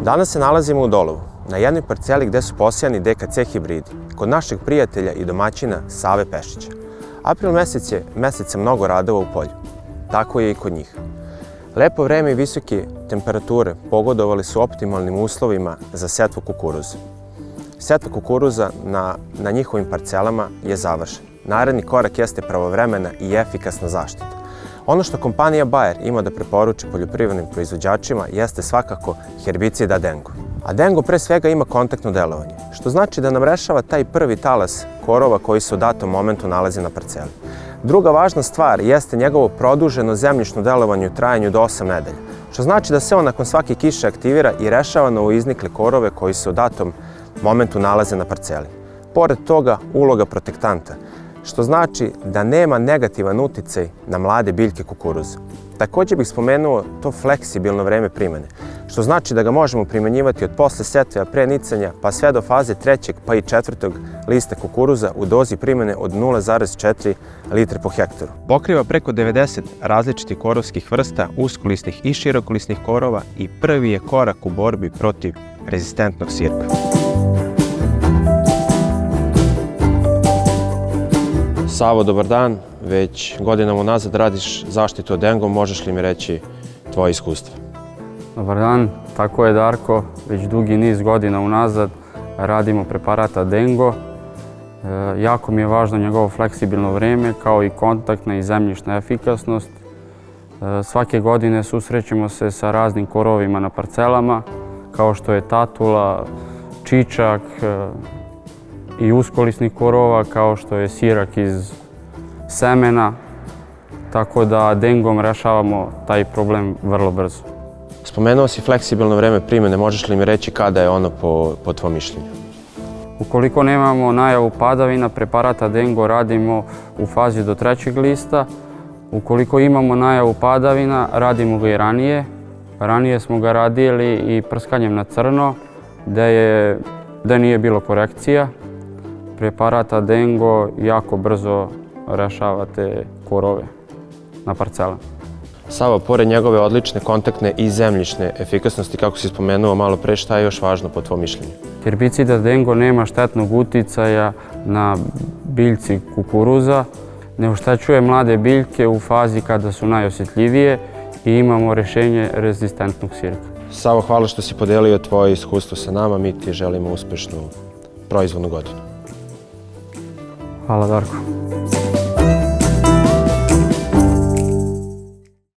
Danas se nalazimo u Dolovu, na jednoj parceli gde su posijani DKC hibridi, kod našeg prijatelja i domaćina Save Pešića. April mesec je mesec sa mnogo radova u polju. Tako je i kod njih. Lepo vreme i visoke temperature pogodovali su optimalnim uslovima za setvu kukuruza. Setva kukuruza na njihovim parcelama je završen. Naredni korak jeste pravovremena i efikasna zaštita. Ono što kompanija Bayer ima da preporuči poljoprivrednim proizvođačima jeste svakako herbicid Adengo. Adengo pre svega ima kontaktno delovanje, što znači da nam rešava taj prvi talas korova koji se u datom momentu nalazi na parceli. Druga važna stvar jeste njegovo produženo zemljišno delovanje u trajanju do 8 nedelja, što znači da se on nakon svake kiše aktivira i rešava novoiznikle korove koji se u datom momentu nalaze na parceli. Pored toga, uloga protektanta, što znači da nema negativan uticaj na mlade biljke kukuruza. Također bih spomenuo to fleksibilno vreme primene, što znači da ga možemo primenjivati od posle setve, pre nicanja, pa sve do faze 3. pa i 4. lista kukuruza u dozi primene od 0,4 litre po hektaru. Pokriva preko 90 različitih korovskih vrsta, uskolisnih i širokolisnih korova i prvi je korak u borbi protiv rezistentnog sirka. Savo, dobar dan. Već godinama unazad radiš zaštitu Adengom, možeš li mi reći tvoje iskustvo? Dobar dan, tako je Darko. Već dugi niz godina unazad radimo preparat Adengo. Jako mi je važno njegovo fleksibilno vreme, kao i kontaktna i zemljišna efikasnost. Svake godine susrećemo se sa raznim korovima na parcelama, kao što je tatula, čičak i uskolisnih korova, kao što je sirak iz semena, tako da Adengom rešavamo taj problem vrlo brzo. Spomenuo si fleksibilno vreme primene, možeš li mi reći kada je ono po tvom mišljenju? Ukoliko nemamo najavu padavina, preparat Adengo radimo u fazi do 3. lista. Ukoliko imamo najavu padavina, radimo ga i ranije. Ranije smo ga radili i prskanjem na crno, gde nije bilo korekcija. Preparat Adengo jako brzo rešava te korove na parcelama. Savo, pored njegove odlične kontaktne i zemljišne efikasnosti, kako si spomenuo malo pre, šta je još važno po tvom mišljenju? Herbicid Adengo nema štetnog uticaja na biljci kukuruza, ne oštećuje mlade biljke u fazi kada su najosjetljivije i imamo rešenje rezistentnog sirka. Savo, hvala što si podelio tvoje iskustvo sa nama, mi ti želimo uspešnu proizvodnu godinu. Hvala Darko.